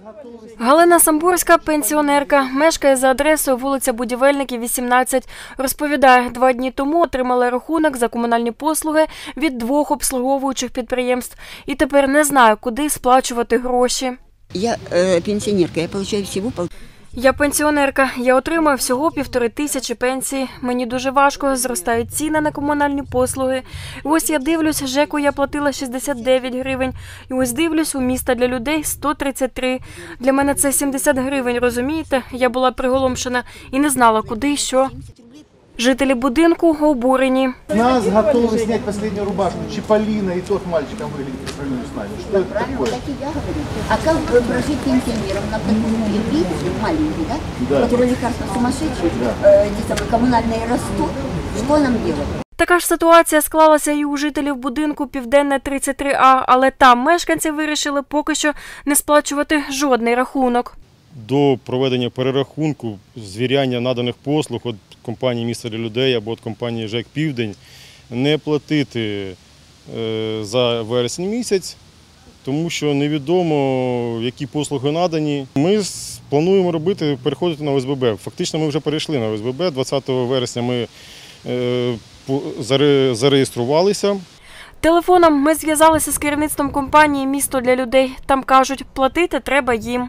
Галина Самбурська, пенсіонерка, мешкає за адресою вулиця Будівельників, 18. Розповідає, 2 дні тому отримала рахунок за комунальні послуги від 2 обслуговуючих підприємств. І тепер не знає, куди сплачувати гроші. Я пенсіонерка, я отримую всього Я пенсіонерка. Я отримую всього 1500 пенсії. Мені дуже важко, зростають ціни на комунальні послуги. І ось я дивлюсь, ЖЕКу я платила 69 гривень. І ось дивлюсь, у міста для людей 133. Для мене це 70 гривень, розумієте? Я була приголомшена і не знала, куди і що. Жителі будинку обурені. Нас готовы снять последнюю рубашку. Чиполлино и тот мальчиком выглядит по сравнению с нами. Что это такое? Так и я говорю. А как прожить пенсионерам на таком кредите, маленький, да? Да. Который лекарства сумасшедшие, коммунальные растут. Что нам делать? Така ж ситуація склалася і у жителів будинку Південне 33А, але там мешканці вирішили поки що не сплачувати жодний рахунок. До проведення перерахунку, звіряння наданих послуг від компанії «Місто для людей» або від компанії «ЖЕК Південь» не платити за вересень місяць, тому що невідомо, які послуги надані. Ми плануємо робити, переходити на ОСББ. Фактично ми вже перейшли на ОСББ. 20 вересня ми зареєструвалися. Телефоном ми зв'язалися з керівництвом компанії «Місто для людей». Там кажуть, платити треба їм.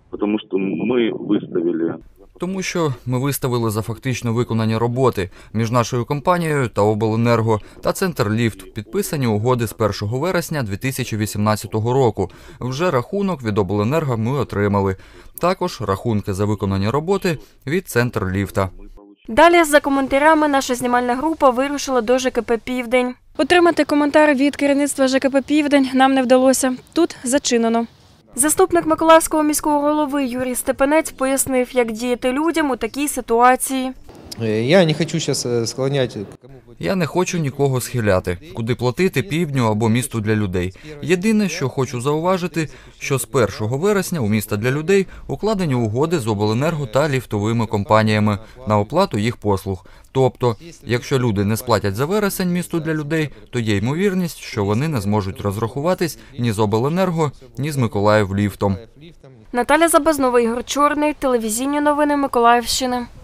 Тому що ми виставили за фактично виконані роботи між нашою компанією та обленерго та Центрліфт. Підписані угоди з 1 вересня 2018 року. Вже рахунок від обленерго ми отримали. Також рахунки за виконані роботи від Центрліфта. Далі, за коментарями, наша знімальна група вирушила до ЖКП «Південь». Отримати коментар від керівництва ЖКП «Південь» нам не вдалося. Тут зачинено. Заступник Миколаївського міського голови Юрій Степанець пояснив, як діяти людям у такій ситуації. Я не хочу нікого схиляти, куди платити Півдню або Місту для людей. Єдине, що хочу зауважити, що з 1 вересня у Міста для людей укладені угоди з обленерго та ліфтовими компаніями на оплату їх послуг. Тобто, якщо люди не сплатять за вересень Місту для людей, то є ймовірність, що вони не зможуть розрахуватись ні з обленерго, ні з Миколаївліфтом. Наталя Забазнова, Ігор Чорний, телевізійні новини Миколаївщини.